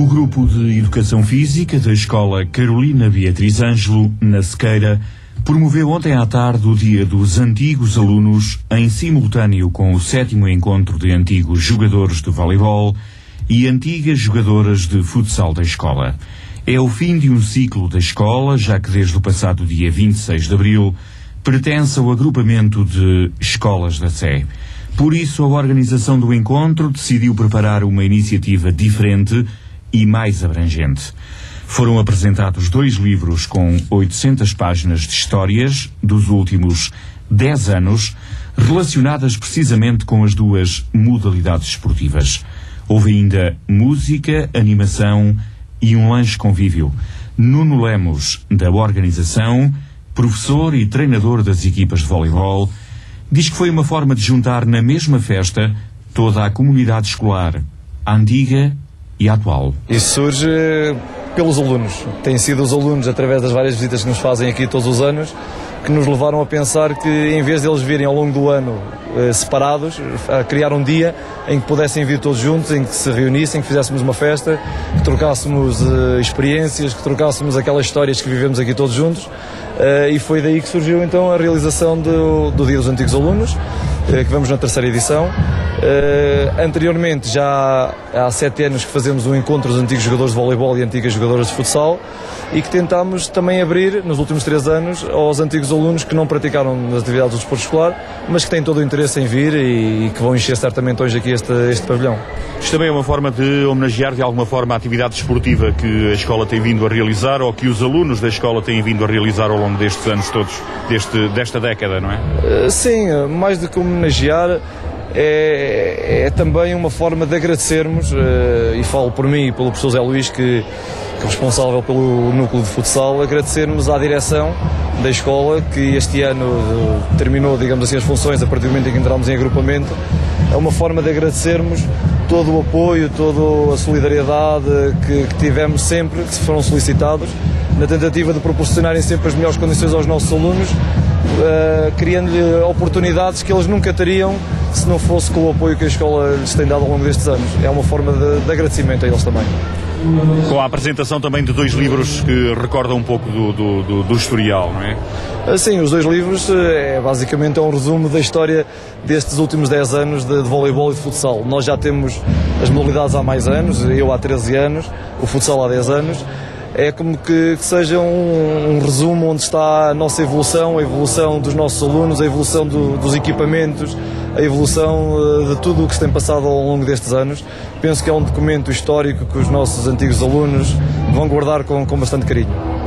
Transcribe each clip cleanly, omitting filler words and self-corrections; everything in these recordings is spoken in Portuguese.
O grupo de Educação Física da Escola Carolina Beatriz Ângelo, na Sequeira, promoveu ontem à tarde o Dia dos Antigos Alunos, em simultâneo com o 7º encontro de antigos jogadores de voleibol e antigas jogadoras de futsal da escola. É o fim de um ciclo da escola, já que desde o passado dia 26 de abril pertence ao agrupamento de escolas da Sé. Por isso, a organização do encontro decidiu preparar uma iniciativa diferente e mais abrangente. Foram apresentados 2 livros com 800 páginas de histórias dos últimos 10 anos, relacionadas precisamente com as 2 modalidades esportivas. Houve ainda música, animação e um lanche convívio. Nuno Lemos, da organização, professor e treinador das equipas de voleibol, diz que foi uma forma de juntar na mesma festa toda a comunidade escolar, a antiga e a atual. Isso surge pelos alunos. Têm sido os alunos, através das várias visitas que nos fazem aqui todos os anos, que nos levaram a pensar que, em vez deles virem ao longo do ano separados, a criar um dia em que pudessem vir todos juntos, em que se reunissem, que fizéssemos uma festa, que trocássemos experiências, que trocássemos aquelas histórias que vivemos aqui todos juntos. E foi daí que surgiu então a realização do Dia dos Antigos Alunos, que vamos na 3ª edição. Anteriormente, já há 7 anos que fazemos um encontro dos antigos jogadores de voleibol e antigas jogadoras de futsal, e que tentámos também abrir, nos últimos 3 anos, aos antigos alunos que não praticaram as atividades do desporto escolar, mas que têm todo o interesse em vir e que vão encher certamente hoje aqui este pavilhão. Isto também é uma forma de homenagear de alguma forma a atividade esportiva que a escola tem vindo a realizar, ou que os alunos da escola têm vindo a realizar ao longo destes anos todos, desta década, não é? Sim, mais do que homenagear, é também uma forma de agradecermos, e falo por mim e pelo professor Zé Luís, que é responsável pelo núcleo de futsal, agradecermos à direção da escola, que este ano terminou, digamos assim, as funções a partir do momento em que entramos em agrupamento. É uma forma de agradecermos todo o apoio, toda a solidariedade que tivemos sempre, que foram solicitados, na tentativa de proporcionarem sempre as melhores condições aos nossos alunos, criando-lhe oportunidades que eles nunca teriam se não fosse com o apoio que a escola lhes tem dado ao longo destes anos. É uma forma de agradecimento a eles também. Com a apresentação também de 2 livros que recordam um pouco do historial, não é? Sim, os 2 livros basicamente é um resumo da história destes últimos 10 anos de voleibol e de futsal. Nós já temos as modalidades há mais anos, eu há 13 anos, o futsal há 10 anos. É como que seja um resumo onde está a nossa evolução, a evolução dos nossos alunos, a evolução dos equipamentos, a evolução de tudo o que se tem passado ao longo destes anos. Penso que é um documento histórico que os nossos antigos alunos vão guardar com bastante carinho.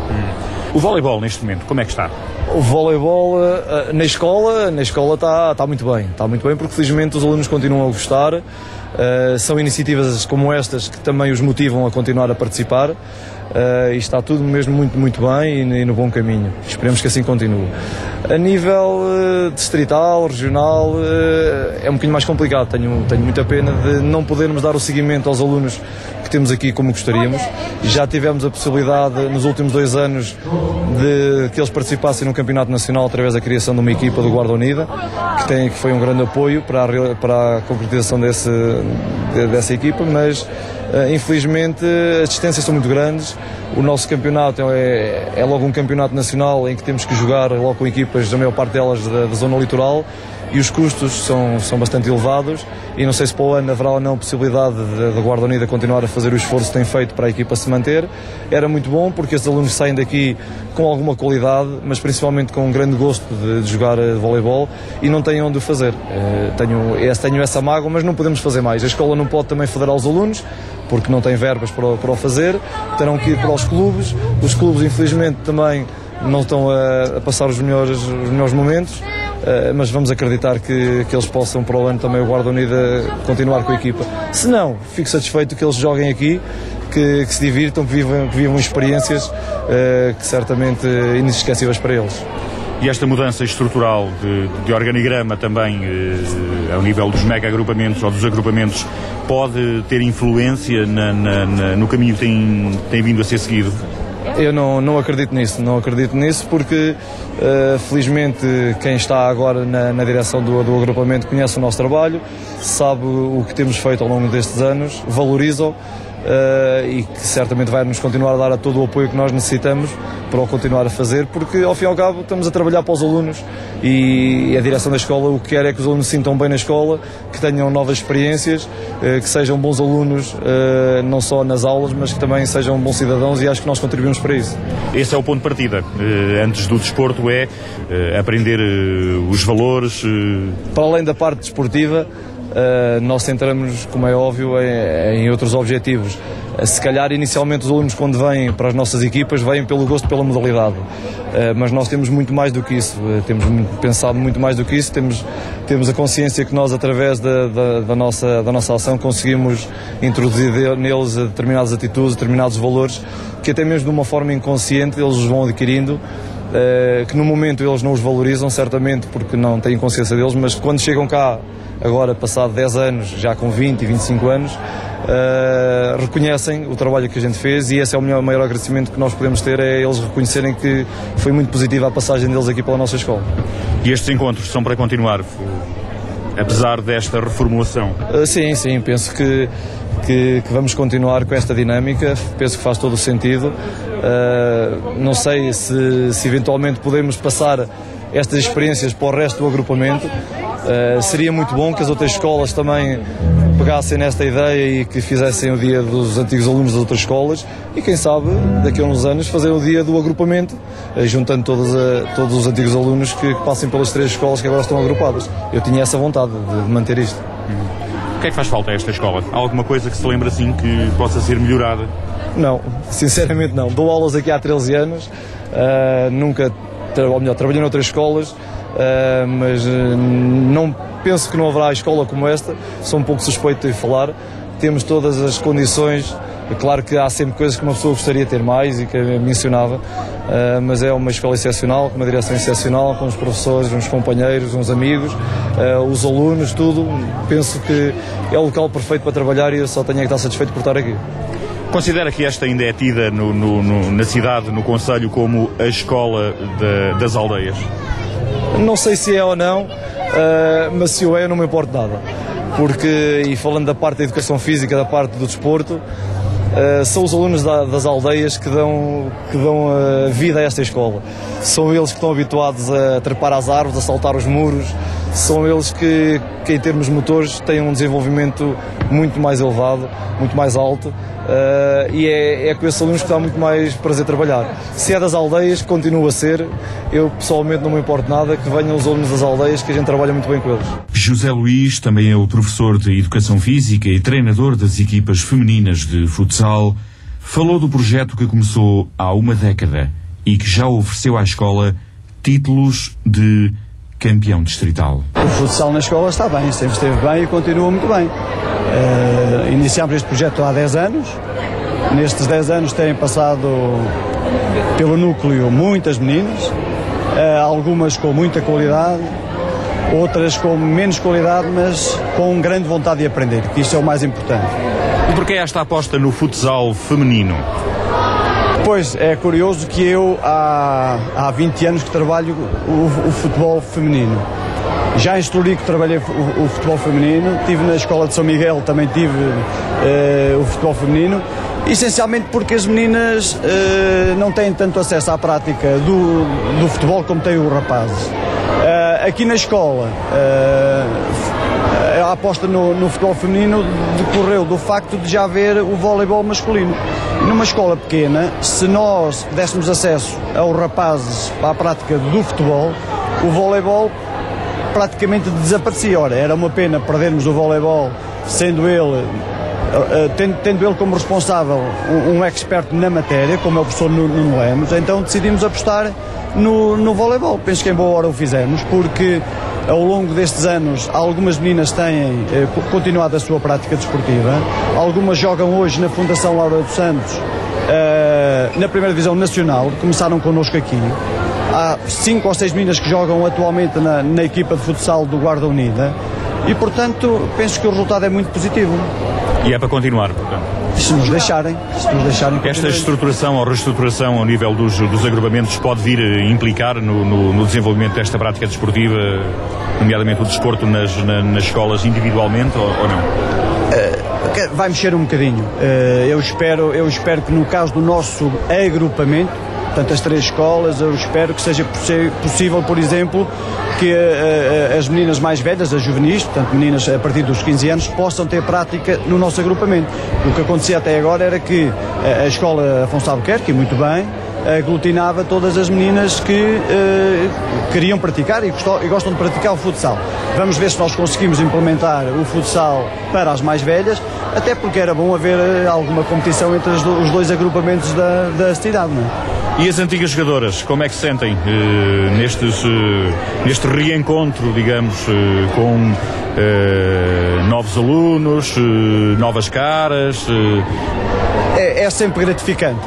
O voleibol, neste momento, como é que está? O voleibol na escola está muito bem, porque felizmente os alunos continuam a gostar. São iniciativas como estas que também os motivam a continuar a participar. E está tudo mesmo muito bem e no bom caminho. Esperemos que assim continue. A nível distrital, regional, é um bocadinho mais complicado. Tenho muita pena de não podermos dar o seguimento aos alunos que temos aqui como gostaríamos. Já tivemos a possibilidade nos últimos 2 anos de que eles participassem no Campeonato Nacional através da criação de uma equipa do Guarda Unida, que foi um grande apoio para a concretização dessa equipa, mas infelizmente as distâncias são muito grandes. O nosso campeonato é logo um campeonato nacional em que temos que jogar logo com equipas, a maior parte delas da zona litoral, e os custos são bastante elevados, e não sei se para o ano haverá ou não a possibilidade da Guarda Unida continuar a fazer o esforço que tem feito para a equipa se manter. Era muito bom, porque esses alunos saem daqui com alguma qualidade, mas principalmente com um grande gosto de jogar voleibol, e não têm onde o fazer. Tenho essa mágoa, mas não podemos fazer mais. A escola não pode também federar os alunos, porque não tem verbas para o fazer. Terão que ir para os clubes. Os clubes, infelizmente, também não estão a passar os melhores momentos, mas vamos acreditar que eles possam para o ano também, o Guarda Unida, continuar com a equipa. Se não, fico satisfeito que eles joguem aqui, que se divirtam, que vivam experiências que certamente inesquecíveis para eles. E esta mudança estrutural de organigrama também, ao nível dos mega-agrupamentos ou dos agrupamentos, pode ter influência no caminho que tem vindo a ser seguido? Eu não acredito nisso porque felizmente quem está agora na direção do agrupamento conhece o nosso trabalho, sabe o que temos feito ao longo destes anos, valoriza-o, e que certamente vai nos continuar a dar a todo o apoio que nós necessitamos para o continuar a fazer, porque ao fim e ao cabo estamos a trabalhar para os alunos e a direção da escola o que quer é que os alunos se sintam bem na escola, que tenham novas experiências, que sejam bons alunos não só nas aulas, mas que também sejam bons cidadãos, e acho que nós contribuímos para isso. Esse é o ponto de partida. Antes do desporto é aprender os valores. Para além da parte desportiva, nós centramos, como é óbvio, em outros objetivos. Se calhar inicialmente os alunos, quando vêm para as nossas equipas, vêm pelo gosto pela modalidade, mas nós temos muito mais do que isso, temos pensado muito mais do que isso, temos a consciência que nós, através da nossa ação, conseguimos introduzir neles determinadas atitudes, determinados valores, que até mesmo de uma forma inconsciente eles os vão adquirindo, que no momento eles não os valorizam, certamente porque não têm consciência deles, mas quando chegam cá, agora passado 10 anos, já com 20 e 25 anos, reconhecem o trabalho que a gente fez, e esse é o maior agradecimento que nós podemos ter, é eles reconhecerem que foi muito positiva a passagem deles aqui pela nossa escola. E estes encontros são para continuar, apesar desta reformulação? Sim, penso que vamos continuar com esta dinâmica, penso que faz todo o sentido. Não sei se eventualmente podemos passar estas experiências para o resto do agrupamento. Seria muito bom que as outras escolas também pegassem nesta ideia e que fizessem o dia dos antigos alunos das outras escolas, e quem sabe daqui a uns anos fazer o dia do agrupamento, juntando todos os antigos alunos que passem pelas 3 escolas que agora estão agrupadas. Eu tinha essa vontade de manter isto. O que é que faz falta a esta escola? Há alguma coisa que se lembra assim que possa ser melhorada? Não, sinceramente não. Dou aulas aqui há 13 anos, trabalhei noutras escolas, mas não penso que não haverá escola como esta. Sou um pouco suspeito de falar. Temos todas as condições. É claro que há sempre coisas que uma pessoa gostaria de ter mais e que mencionava, mas é uma escola excepcional, com uma direção excepcional, com os professores, uns companheiros, uns amigos, os alunos, tudo. Penso que é o local perfeito para trabalhar e eu só tenho que estar satisfeito por estar aqui. Considera que esta ainda é tida na cidade, no concelho, como a escola das aldeias? Não sei se é ou não, mas se o é, eu não me importo nada. Porque, e falando da parte da educação física, da parte do desporto, são os alunos das aldeias que dão vida a esta escola. São eles que estão habituados a trepar às árvores, a saltar os muros, são eles que em termos motores têm um desenvolvimento muito mais elevado, muito mais alto, e é com esses alunos que dá muito mais prazer trabalhar. Se é das aldeias, continua a ser. Eu pessoalmente não me importo nada que venham os alunos das aldeias, que a gente trabalha muito bem com eles. José Luís também é o professor de Educação Física e treinador das equipas femininas de futsal. Falou do projeto que começou há uma década e que já ofereceu à escola títulos de campeão distrital. O futsal na escola está bem, sempre esteve bem e continua muito bem. Iniciámos este projeto há 10 anos. Nestes 10 anos têm passado pelo núcleo muitas meninas, algumas com muita qualidade, outras com menos qualidade, mas com grande vontade de aprender, que isto é o mais importante. E porquê esta aposta no futsal feminino? Pois, é curioso que eu há 20 anos que trabalho o futebol feminino. Já em Estoril trabalhei o futebol feminino, estive na Escola de São Miguel, também tive o futebol feminino, essencialmente porque as meninas não têm tanto acesso à prática do futebol como têm os rapazes. Aqui na escola, a aposta no futebol feminino decorreu do facto de já haver o voleibol masculino. E numa escola pequena, se nós dessemos acesso aos rapazes para a prática do futebol, o voleibol praticamente desaparecia. Ora, era uma pena perdermos o voleibol, sendo ele, tendo ele como responsável um expert na matéria, como é o professor Nuno Lemos. Então decidimos apostar no voleibol. Penso que em boa hora o fizemos, porque ao longo destes anos algumas meninas têm continuado a sua prática desportiva, algumas jogam hoje na Fundação Laura dos Santos, na primeira divisão nacional, começaram connosco aqui. Há 5 ou 6 meninas que jogam atualmente na equipa de futsal do Guarda Unida e, portanto, penso que o resultado é muito positivo. E é para continuar, portanto? Se nos deixarem. Esta estruturação ou reestruturação ao nível dos agrupamentos pode vir a implicar no desenvolvimento desta prática desportiva, nomeadamente o desporto nas escolas individualmente, ou não? vai mexer um bocadinho. Eu espero que no caso do nosso agrupamento, portanto as 3 escolas, eu espero que seja possível, por exemplo, que as meninas mais velhas, as juvenis, portanto meninas a partir dos 15 anos, possam ter prática no nosso agrupamento. O que acontecia até agora era que a escola Afonso Albuquerque, muito bem, aglutinava todas as meninas que queriam praticar e gostam de praticar o futsal. Vamos ver se nós conseguimos implementar o futsal para as mais velhas, até porque era bom haver alguma competição entre os 2 agrupamentos da cidade, não é? E as antigas jogadoras, como é que se sentem neste reencontro, digamos, com novos alunos, novas caras? É sempre gratificante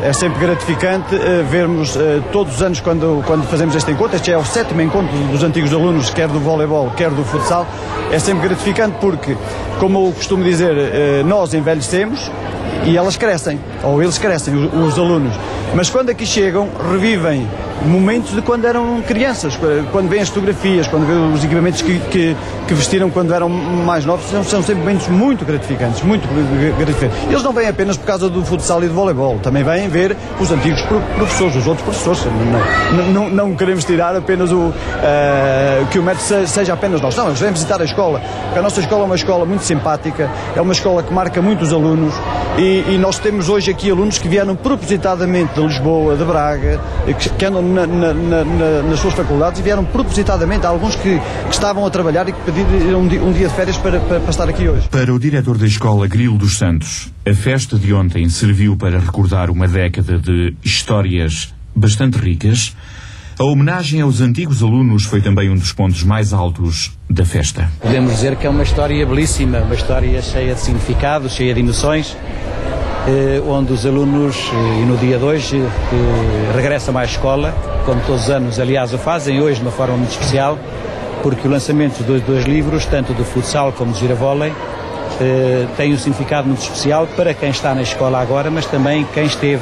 vermos todos os anos quando fazemos este encontro. Este é o 7º encontro dos antigos alunos, quer do voleibol, quer do futsal. É sempre gratificante porque, como eu costumo dizer, nós envelhecemos e elas crescem, ou eles crescem, os alunos. Mas quando aqui chegam, revivem momentos de quando eram crianças, quando vêem as fotografias, quando vêem os equipamentos que vestiram quando eram mais novos, são sempre momentos muito gratificantes, muito gratificantes. Eles não vêm apenas por causa do futsal e do voleibol, também vêm ver os antigos professores, os outros professores. Não queremos tirar apenas que o método seja apenas nós. Não, nós vamos visitar a escola, porque a nossa escola é uma escola muito simpática, é uma escola que marca muito os alunos e nós temos hoje aqui alunos que vieram propositadamente de Lisboa, de Braga, que andam nas suas faculdades e vieram propositadamente, alguns que estavam a trabalhar e que pediram um dia de férias para estar aqui hoje. Para o diretor da Escola Grilo dos Santos, a festa de ontem serviu para recordar uma década de histórias bastante ricas. A homenagem aos antigos alunos foi também um dos pontos mais altos da festa. Podemos dizer que é uma história belíssima, uma história cheia de significado, cheia de emoções, onde os alunos, e no dia de hoje, regressam à escola, como todos os anos, aliás, o fazem hoje de uma forma muito especial, porque o lançamento dos 2 livros, tanto do futsal como do giravôlei, tem um significado muito especial para quem está na escola agora, mas também quem esteve.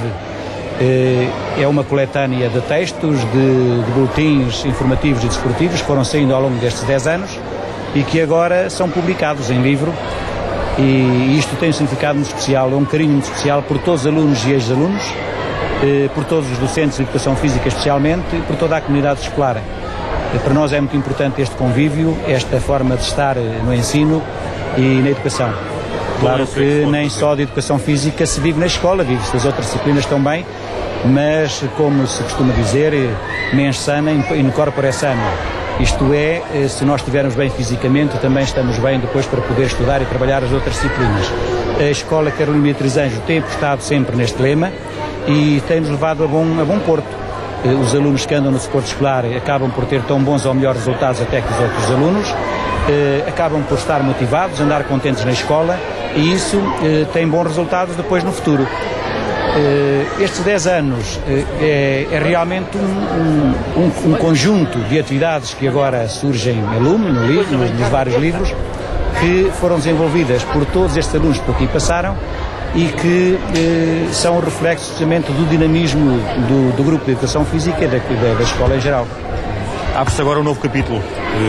É uma coletânea de textos, de boletins informativos e desportivos que foram saindo ao longo destes 10 anos e que agora são publicados em livro. E isto tem um significado muito especial, é um carinho muito especial por todos os alunos e ex-alunos, por todos os docentes de educação física especialmente e por toda a comunidade escolar. Para nós é muito importante este convívio, esta forma de estar no ensino e na educação. Claro que nem só de educação física se vive na escola, vive-se das outras disciplinas também, mas como se costuma dizer, mens sana in corpore sano. Isto é, se nós estivermos bem fisicamente, também estamos bem depois para poder estudar e trabalhar as outras disciplinas. A Escola Carolina Beatriz Ângelo tem apostado sempre neste lema e tem-nos levado a bom porto. Os alunos que andam no desporto escolar acabam por ter tão bons ou melhores resultados até que os outros alunos, acabam por estar motivados, andar contentes na escola e isso tem bons resultados depois no futuro. Estes 10 anos é realmente um conjunto de atividades que agora surgem a lume, nos vários livros, que foram desenvolvidas por todos estes alunos que por aqui passaram e que são o reflexo justamente do dinamismo do grupo de educação física e da escola em geral. Abre-se agora um novo capítulo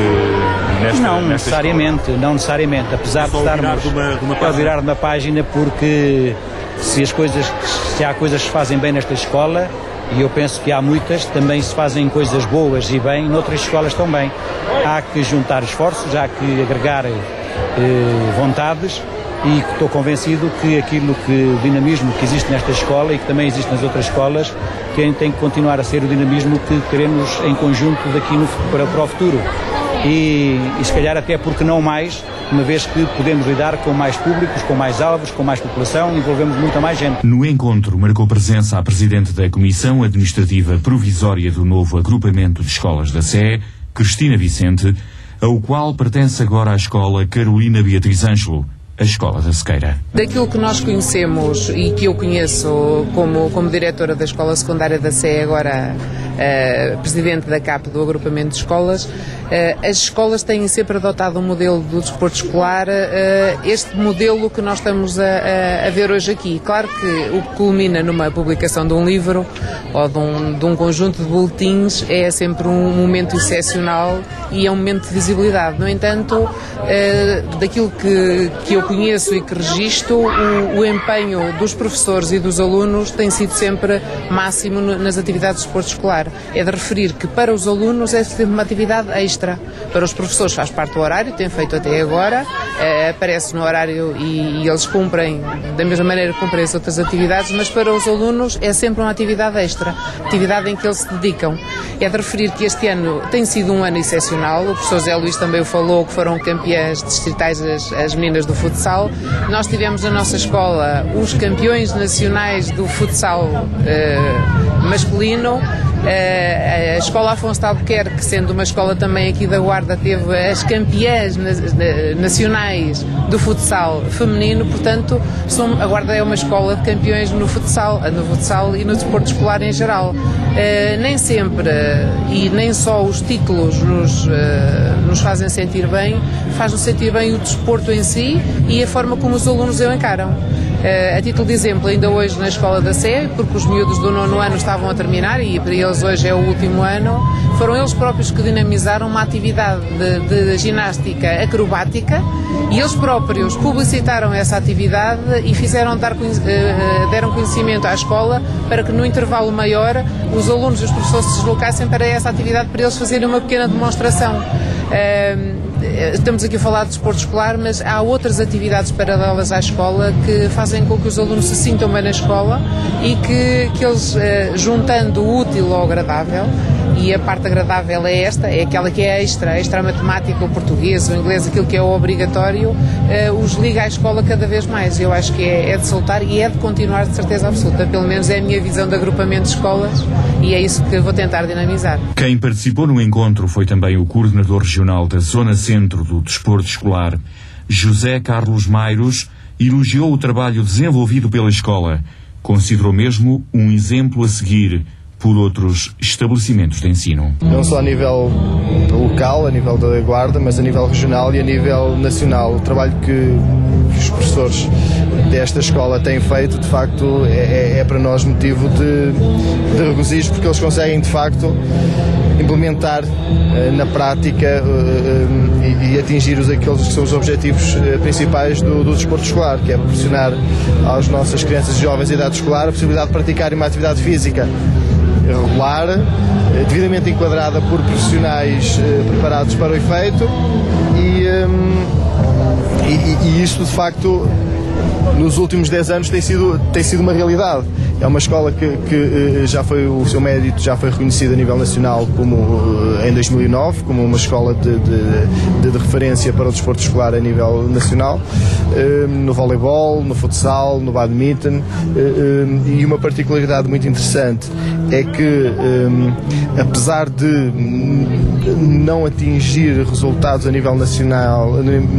não necessariamente, apesar de estarmos a virar de uma página, porque se há coisas que se fazem bem nesta escola, e eu penso que há muitas, também se fazem coisas boas e bem noutras escolas também. Há que juntar esforços, há que agregar vontades, e estou convencido que o dinamismo que existe nesta escola e que também existe nas outras escolas tem que continuar a ser o dinamismo que queremos em conjunto daqui para o futuro. E se calhar até porque não mais, uma vez que podemos lidar com mais públicos, com mais alvos, com mais população, envolvemos muita mais gente. No encontro marcou presença a Presidente da Comissão Administrativa Provisória do novo Agrupamento de Escolas da Sé, Cristina Vicente, ao qual pertence agora a Escola Carolina Beatriz Ângelo, a Escola da Sequeira. Daquilo que nós conhecemos e que eu conheço como diretora da Escola Secundária da Sé agora presidente da CAP do agrupamento de escolas, as escolas têm sempre adotado um modelo do desporto escolar, este modelo que nós estamos a ver hoje aqui. Claro que o que culmina numa publicação de um livro ou de um conjunto de boletins é sempre um momento excepcional e é um momento de visibilidade. No entanto, daquilo que eu conheço e que registro, o empenho dos professores e dos alunos tem sido sempre máximo nas atividades de desporto escolar. É de referir que para os alunos é sempre uma atividade extra. Para os professores faz parte do horário, tem feito até agora, aparece no horário e eles cumprem da mesma maneira que cumprem as outras atividades, mas para os alunos é sempre uma atividade extra, atividade em que eles se dedicam. É de referir que este ano tem sido um ano excepcional, o professor Zé Luís também o falou, que foram campeãs distritais as meninas do futsal. Nós tivemos na nossa escola os campeões nacionais do futsal masculino. A Escola Afonso de Albuquerque, sendo uma escola também aqui da Guarda, teve as campeãs nacionais do futsal feminino, portanto a Guarda é uma escola de campeões no futsal e no desporto escolar em geral. Nem sempre e nem só os títulos nos fazem sentir bem, faz-nos sentir bem o desporto em si e a forma como os alunos o encaram. A título de exemplo, ainda hoje na Escola da Sé, porque os miúdos do 9º ano estavam a terminar e para eles hoje é o último ano, foram eles próprios que dinamizaram uma atividade de ginástica acrobática e eles próprios publicitaram essa atividade e deram conhecimento à escola para que no intervalo maior os alunos e os professores se deslocassem para essa atividade para eles fazerem uma pequena demonstração. Estamos aqui a falar de desporto escolar, mas há outras atividades paralelas à escola que fazem com que os alunos se sintam bem na escola e que eles, juntando o útil ao agradável, e a parte agradável é esta, é aquela que é extra a matemática, o português, o inglês, aquilo que é o obrigatório, os liga à escola cada vez mais. Eu acho que é de soltar e é de continuar de certeza absoluta, pelo menos é a minha visão de agrupamento de escolas e é isso que vou tentar dinamizar. Quem participou no encontro foi também o coordenador regional da Zona Centro do Desporto Escolar, José Carlos Mairos, elogiou o trabalho desenvolvido pela escola, considerou mesmo um exemplo a seguir por outros estabelecimentos de ensino. Não só a nível local, a nível da Guarda, mas a nível regional e a nível nacional. O trabalho que os professores desta escola têm feito, de facto, é para nós motivo de regozijo, porque eles conseguem, de facto, implementar na prática e atingir aqueles que são os objetivos principais do desporto escolar, que é proporcionar às nossas crianças e jovens de idade escolar a possibilidade de praticarem uma atividade física regular, devidamente enquadrada por profissionais preparados para o efeito e isto, de facto, nos últimos 10 anos tem sido uma realidade. É uma escola que já foi, o seu mérito já foi reconhecido a nível nacional em 2009, como uma escola de referência para o desporto escolar a nível nacional, no voleibol, no futsal, no badminton, e uma particularidade muito interessante é que, apesar de não atingir resultados a nível nacional,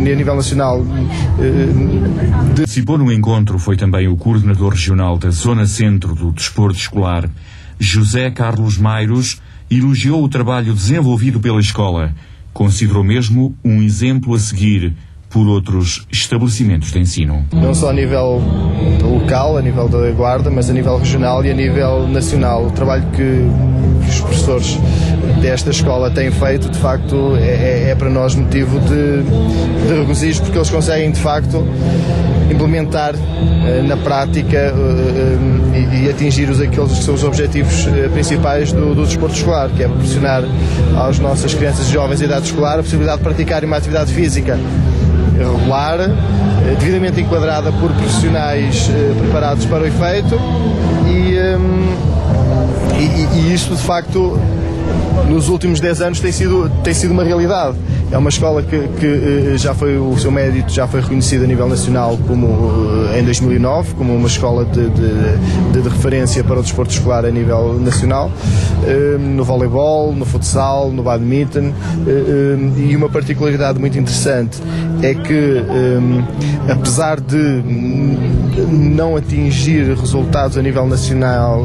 Participou no encontro foi também o coordenador regional da Zona Centro do Desporto Escolar, José Carlos Mairos, elogiou o trabalho desenvolvido pela escola, considerou mesmo um exemplo a seguir por outros estabelecimentos de ensino. Não só a nível local, a nível da Guarda, mas a nível regional e a nível nacional. O trabalho que os professores desta escola têm feito, de facto, é para nós motivo de regozijo, porque eles conseguem, de facto, implementar na prática e atingir aqueles que são os objetivos principais do desporto escolar, que é proporcionar às nossas crianças e jovens de idade escolar a possibilidade de praticarem uma atividade física regular, devidamente enquadrada por profissionais preparados para o efeito e isto, de facto, nos últimos 10 anos tem sido uma realidade. É uma escola que já foi, o seu mérito já foi reconhecido a nível nacional em 2009, como uma escola de referência para o desporto escolar a nível nacional, no voleibol, no futsal, no badminton, e uma particularidade muito interessante é que, apesar de não atingir resultados a nível nacional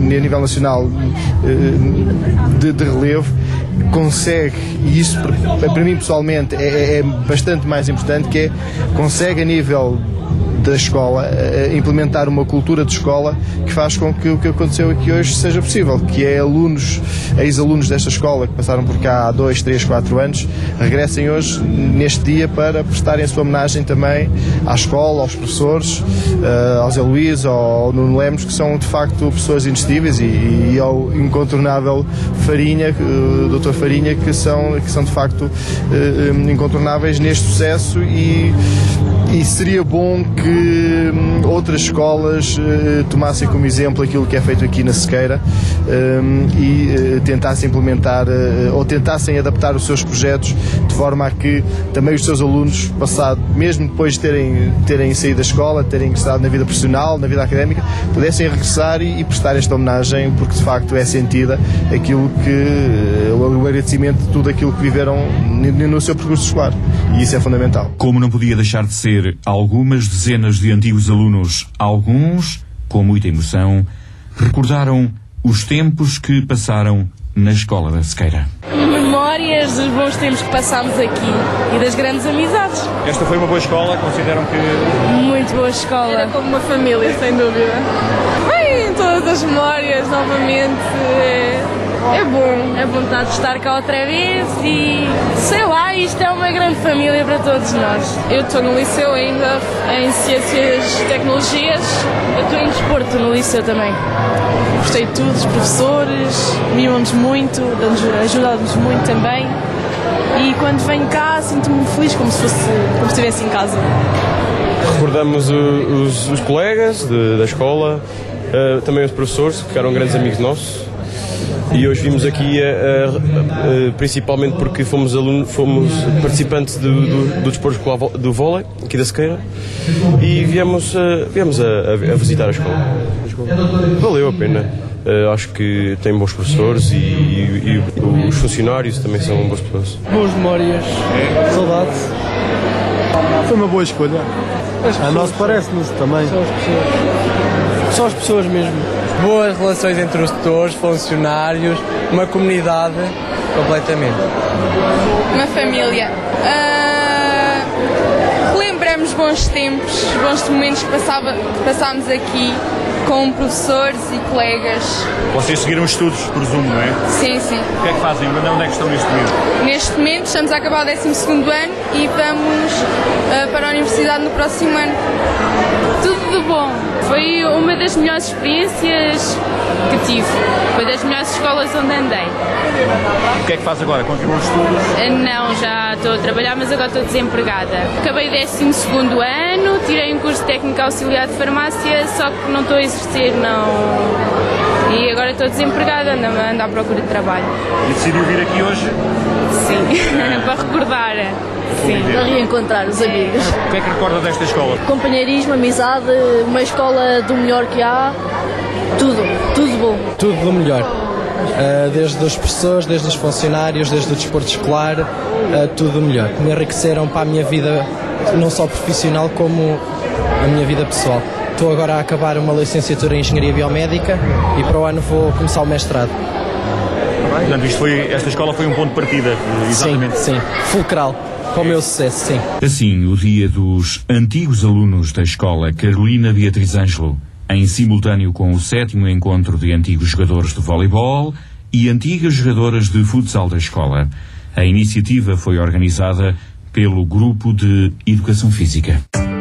de relevo, consegue, e isso para mim pessoalmente é bastante mais importante, que é, consegue a nível da escola implementar uma cultura de escola que faz com que o que aconteceu aqui hoje seja possível, que é ex-alunos desta escola que passaram por cá há 2, 3, 4 anos, regressem hoje neste dia para prestarem a sua homenagem também à escola, aos professores, ao Zé Luís, ao Nuno Lemos, que são de facto pessoas indiscutíveis, e ao incontornável Farinha, o Dr. Farinha, que são de facto incontornáveis neste sucesso, e seria bom que outras escolas tomassem como exemplo aquilo que é feito aqui na Sequeira e tentassem implementar ou tentassem adaptar os seus projetos de forma a que também os seus alunos, mesmo depois de terem saído da escola, terem ingressado na vida profissional, na vida académica, pudessem regressar e prestar esta homenagem, porque de facto é sentida o agradecimento de tudo aquilo que viveram no seu percurso escolar, e isso é fundamental. Como não podia deixar de ser, algumas dezenas de antigos alunos, alguns, com muita emoção, recordaram os tempos que passaram na escola da Sequeira. Memórias dos bons tempos que passámos aqui e das grandes amizades. Esta foi uma boa escola, consideram que... Muito boa escola. Era como uma família, sem dúvida. Bem, todas as memórias, novamente, é bom de estar cá outra vez e, sei lá, isto é uma grande família para todos nós. Eu estou no liceu ainda, em Ciências e Tecnologias. Eu estou em Desporto no liceu também. Gostei de tudo, os professores, mimam-nos muito, ajudam-nos muito também. E quando venho cá, sinto-me feliz, como se estivesse em casa. Recordamos os colegas da escola, também os professores, que ficaram grandes amigos nossos. E hoje vimos aqui principalmente porque fomos participantes do desporto escolar do vôlei, aqui da Sequeira, e viemos a visitar a escola. Valeu a pena. Acho que tem bons professores e os funcionários também são boas pessoas. Boas memórias, saudades. Foi uma boa escolha. A nós parece-nos também. Só as pessoas mesmo. Boas relações entre os tutores, funcionários, uma comunidade, completamente. Uma família. Lembramos bons tempos, bons momentos que passámos aqui com professores e colegas. Vocês seguiram estudos, presumo, não é? Sim, sim. O que é que fazem? Onde é que estão neste momento? Neste momento estamos a acabar o 12º ano e vamos para a universidade no próximo ano. Tudo de bom. Foi uma das melhores experiências que tive. Foi das melhores escolas onde andei. O que é que faz agora? Continua os estudos? Não, já estou a trabalhar, mas agora estou desempregada. Acabei o 12º ano, tirei um curso de técnico auxiliar de farmácia, só que não estou a exercer, não. E agora estou desempregada, ando à procura de trabalho. E decidiu vir aqui hoje? Sim, para recordar. Sim, para reencontrar os amigos. O que é que recorda desta escola? Companheirismo, amizade, uma escola do melhor que há, tudo bom. Tudo do melhor. Desde os professores, desde os funcionários, desde o desporto escolar, tudo do melhor. Me enriqueceram para a minha vida, não só profissional, como a minha vida pessoal. Estou agora a acabar uma licenciatura em Engenharia Biomédica e para o ano vou começar o mestrado. Portanto, esta escola foi um ponto de partida, exatamente. Sim, fulcral. Para o meu sucesso, sim. Assim, o dia dos antigos alunos da escola Carolina Beatriz Ângelo, em simultâneo com o 7º encontro de antigos jogadores de voleibol e antigas jogadoras de futsal da escola. A iniciativa foi organizada pelo Grupo de Educação Física.